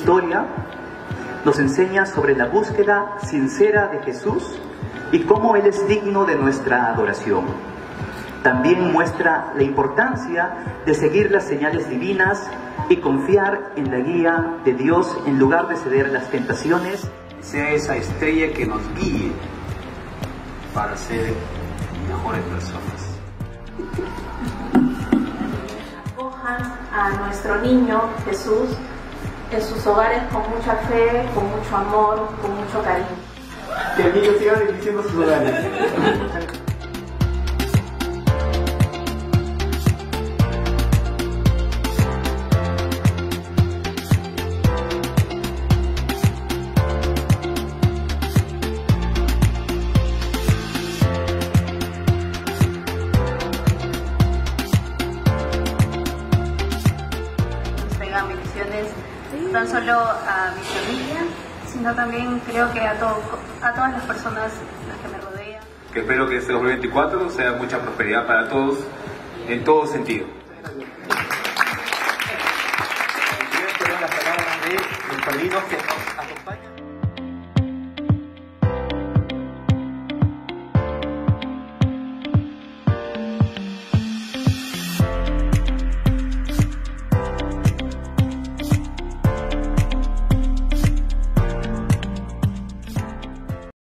historia nos enseña sobre la búsqueda sincera de Jesús y cómo Él es digno de nuestra adoración. También muestra la importancia de seguir las señales divinas y confiar en la guía de Dios en lugar de ceder a las tentaciones. Sea esa estrella que nos guíe para ser mejores personas. Acojan a nuestro niño Jesús en sus hogares con mucha fe, con mucho amor, con mucho cariño. Que el niño siga bendiciendo sus hogares. Bendiciones no solo a mi familia, sino también creo que a todas las personas las que me rodean. Que espero que este 2024 sea mucha prosperidad para todos, en todo sentido. Las palabras de los padrinos que